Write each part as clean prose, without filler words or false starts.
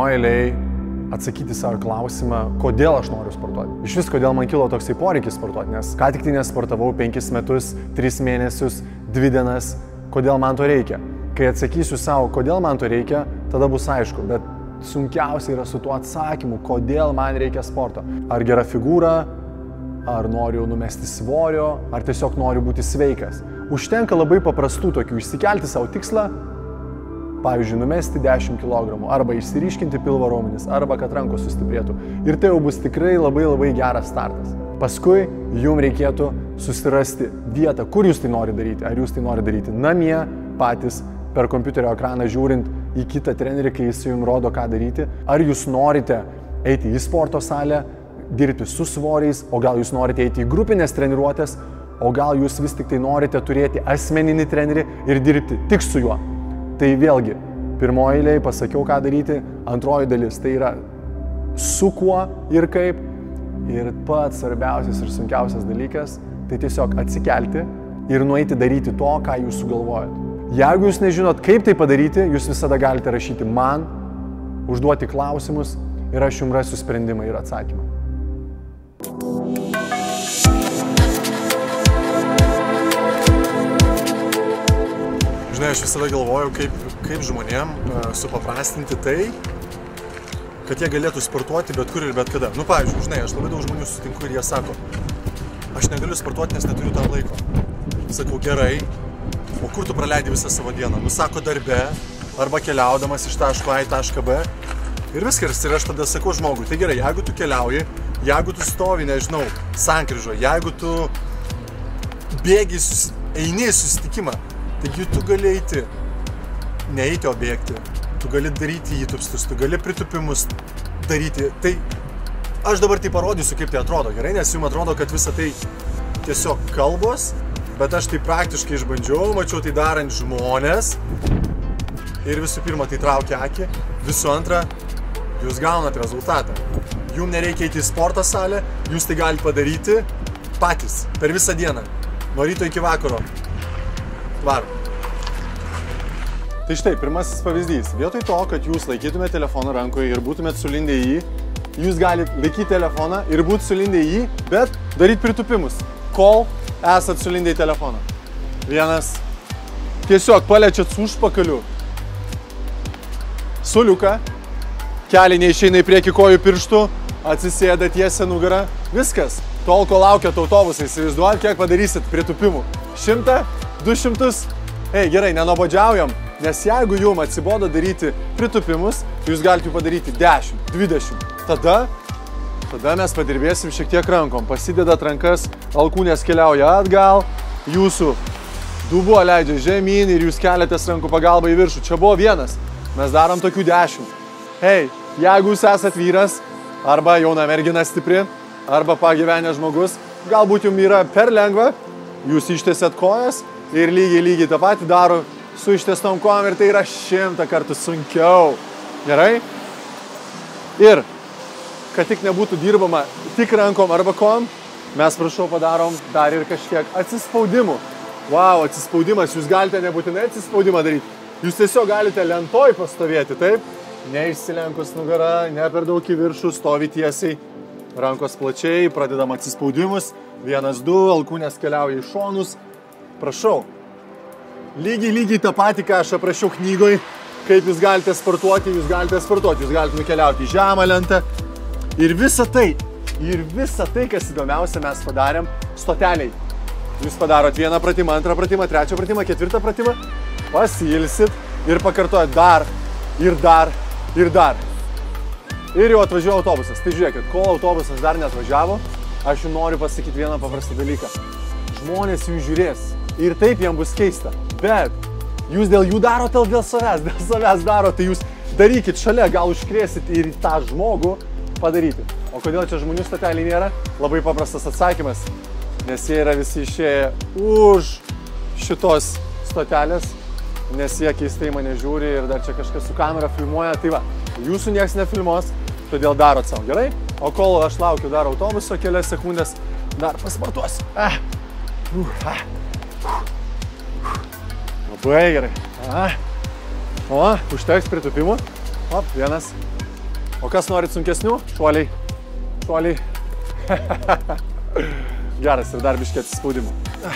pirmoji eilėje atsakyti savo klausimą, kodėl aš noriu sportuoti. Iš vis, kodėl man kilo toksai poreikis sportuoti, nes ką tik tai nesportavau 5 metus, 3 mėnesius, 2 dienas, kodėl man to reikia. Kai atsakysiu savo, kodėl man to reikia, tada bus aišku, bet sunkiausia yra su tuo atsakymu, kodėl man reikia sporto. Ar gera figūra, ar noriu numesti svorio, ar tiesiog noriu būti sveikas. Užtenka labai paprastų tokių, išsikelti savo tikslą, pavyzdžiui, numesti 10 kg, arba išsiryškinti pilvo raumenis, arba kad rankos sustiprėtų. Ir tai jau bus tikrai labai geras startas. Paskui jums reikėtų susirasti vietą, kur jūs tai nori daryti. Ar jūs tai nori daryti namie, patys per kompiuterio ekraną žiūrint į kitą trenerį, kai jis jums rodo, ką daryti. Ar jūs norite eiti į sporto salę, dirbti su svoriais, o gal jūs norite eiti į grupinės treniruotės, o gal jūs vis tik tai norite turėti asmeninį trenerį ir dirbti tik su juo. Tai vėlgi, pirmoji eilėje pasakiau, ką daryti, antroji dalis tai yra su kuo ir kaip. Ir pats svarbiausias ir sunkiausias dalykas tai tiesiog atsikelti ir nueiti daryti to, ką jūs sugalvojat. Jeigu jūs nežinot, kaip tai padaryti, jūs visada galite rašyti man, užduoti klausimus ir aš jums rasiu sprendimą ir atsakymą. Žinai, aš visada galvoju, kaip žmonėm supaprastinti tai, kad jie galėtų sportuoti bet kur ir bet kada. Nu, pavyzdžiui, žinai, aš labai daug žmonių sutinku ir jie sako, aš negaliu sportuoti, nes neturiu tam laiko. Sakau, gerai, o kur tu praleidi visą savo dieną? Nu, sako, darbe, arba keliaudamas iš taško A į tašką B. Ir viskas, ir aš tada sakau žmogui, tai gerai, jeigu tu keliauji, jeigu tu stovi, nežinau, sankryžo, jeigu tu bėgi, eini į susitikimą, taigi tu gali eiti, neeiti, o bėgti. Tu gali daryti įtupstus, tu gali pritupimus daryti. Tai aš dabar tai parodysiu, kaip tai atrodo, gerai? Nes jums atrodo, kad visa tai tiesiog kalbos, bet aš tai praktiškai išbandžiau, mačiau tai darant žmonės. Ir visų pirma, tai traukia akį. Visų antra, jūs gaunat rezultatą. Jums nereikia eiti į sporto salę, jūs tai galite padaryti patys, per visą dieną. Nuo ryto iki vakaro. Varom. Tai štai, pirmasis pavyzdys. Vietoj to, kad jūs laikytumėte telefoną rankoje ir būtumėte sulindę į jį, jūs galite laikyti telefoną ir būti sulindę į jį, bet daryti pritupimus, kol esat sulindę į telefoną. Vienas. Tiesiog paliečiat su užpakaliu suliuką, keliai neišeina į priekį kojų pirštų, atsisėdat tiesia nugarą. Viskas. Tol, kol laukiat autobusą, įsivaizduojat, kiek padarysit pritupimų. 100, 200. Ei, gerai, nenobodžiaujam. Nes jeigu jums atsibodo daryti pritupimus, jūs galite jų padaryti 10, 20. Tada mes padirbėsim šiek tiek rankom. Pasidedat rankas, alkūnės keliauja atgal, jūsų dubuo leidžia žemyn ir jūs keliatės rankų pagalbą į viršų. Čia buvo vienas, mes darom tokių 10. Hei, jeigu jūs esat vyras, arba jauna mergina stipri, arba pagyvenęs žmogus, galbūt jums yra per lengva, jūs ištiesėt kojas ir lygiai tą patį daro su ištiestom kojom ir tai yra 100 kartų sunkiau. Gerai? Ir, kad tik nebūtų dirbama tik rankom arba kojom, mes, prašau, padarom dar ir kažkiek atsispaudimų. Wow, atsispaudimas, jūs galite nebūtinai atsispaudimą daryti. Jūs tiesiog galite lentoj pastovėti, taip? Neišsilenkus nugarą, ne per daug į viršų, stovi tiesiai, rankos plačiai, pradedam atsispaudimus. 1, 2, alkūnės keliauja į šonus. Prašau. Lygiai tą patį, ką aš aprašiau knygoj, kaip jūs galite sportuoti, jūs galite nukeliauti į žemą lentą. Ir visa tai, kas įdomiausia, mes padarėm stoteliai. Jūs padarot 1 pratimą, 2 pratimą, 3 pratimą, 4 pratimą, pasilsit ir pakartojat dar, ir dar, ir dar. Ir jau atvažiuoja autobusas. Tai žiūrėkit, kol autobusas dar neatvažiavo, aš jums noriu pasakyti vieną paprastą dalyką. Žmonės jums žiūrės. Ir taip jam bus keista, bet jūs dėl jų darote, dėl savęs darote, tai jūs darykit šalia, gal užkrėsit ir tą žmogų padaryti. O kodėl čia žmonių stoteliai nėra? Labai paprastas atsakymas, nes jie yra visi išėję už šitos stotelės, nes jie keistai mane žiūri ir dar čia kažkas su kamera filmuoja, tai va, jūsų nieks nefilmuos, todėl darot savo, gerai? O kol aš laukiu dar autobuso kelias sekundės, dar pasportuosiu. Labai gerai. O, užteks pritupimų. Op, 1, O kas norit sunkesnių? Šuoliai. Šuoliai. Geras ir dar biškį atsispaudimų.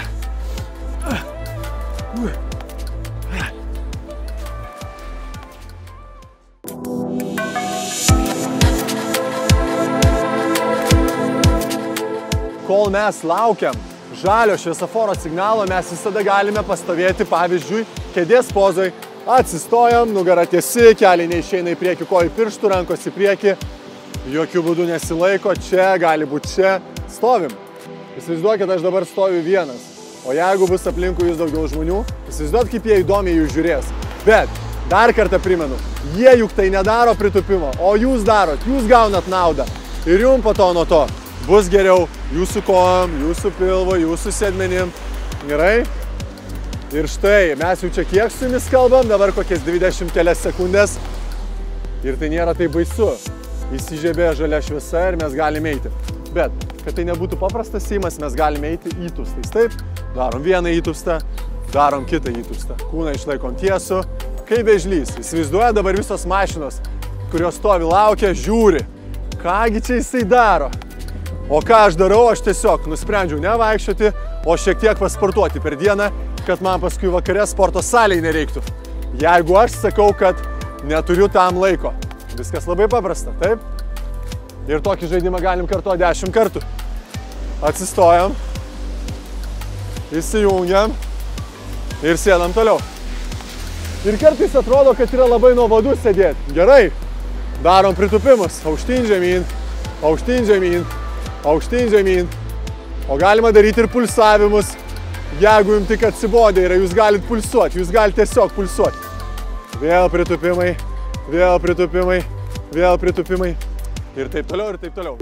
Kol mes laukiam žalio šviesoforo signalo, mes visada galime pastovėti, pavyzdžiui, kėdės pozoj. Atsistojam, nugara tiesi, keliai neišeina į priekį, kojų pirštų, rankos į priekį. Jokių būdų nesilaiko, čia, gali būti čia. Stovim. Įsivaizduokit, aš dabar stoviu vienas. O jeigu bus aplinkui jūs daugiau žmonių, įsivaizduokit, kaip jie įdomiai jūs žiūrės. Bet, dar kartą primenu, jie juk tai nedaro pritupimo, o jūs darot, jūs gaunat naudą. Ir jums po to nuo to bus geriau jūsų kojom, jūsų pilvo, jūsų sėdmenim. Gerai? Ir štai, mes jau čia kiek su jumis kalbam, dabar kokias 20 kelias sekundės. Ir tai nėra taip baisu. Įsižiebė žalia šviesa ir mes galime eiti. Bet, kad tai nebūtų paprastas įimas, mes galime eiti įtūstais. Taip, darom vieną įtūstą, darom kitą įtūstą. Kūną išlaikom tiesų. Kaip vėžlys. Įsivaizduoja dabar visos mašinos, kurios stovi laukia, žiūri. Kągi čia jisai daro? O ką aš darau, aš tiesiog nusprendžiau nevaikščioti, o šiek tiek pasportuoti per dieną, kad man paskui vakare sporto salėj nereiktų. Jeigu aš sakau, kad neturiu tam laiko. Viskas labai paprasta, taip? Ir tokį žaidimą galim kartuoti 10 kartų. Atsistojam, įsijungiam ir sėdam toliau. Ir kartais atrodo, kad yra labai nuobodu sėdėti. Gerai, darom pritupimus. Aukštyn žemyn, aukštyn žemyn, aukštyn žemyn. O galima daryti ir pulsavimus. Jeigu jums tik atsibodė yra, jūs galite pulsuoti, jūs galite tiesiog pulsuoti. Vėl pritupimai, vėl pritupimai, vėl pritupimai. Ir taip toliau, ir taip toliau.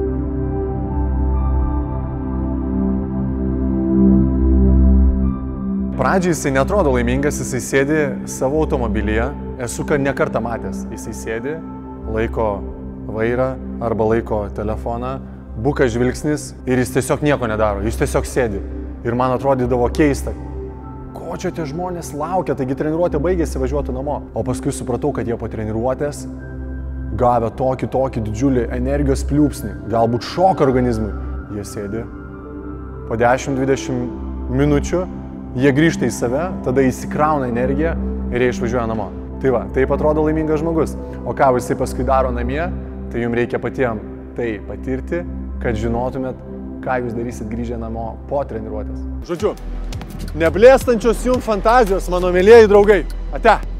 Pradžiai jisai netrodo laimingas, jisai sėdi savo automobilyje. Esu ne kartą matęs. Jisai sėdi, laiko vairą arba laiko telefoną, buka žvilgsnis ir jis tiesiog nieko nedaro, jis tiesiog sėdi. Ir man atrodydavo keista, ko čia tie žmonės laukia, taigi treniruotė baigėsi, važiuotų namo. O paskui supratau, kad jie po treniruotės gavę tokį didžiulį energijos pliūpsnį, galbūt šoką organizmui. Jie sėdi, po 10-20 minučių jie grįžta į save, tada įsikrauna energiją ir jie išvažiuoja namo. Tai va, taip atrodo laimingas žmogus. O ką jisai paskui daro namie, tai jums reikia patiems tai patirti, kad žinotumėt, ką jūs darysit grįžę namo po treniruotės. Žodžiu, neblėstančios jums fantazijos, mano mėlieji draugai. Ate!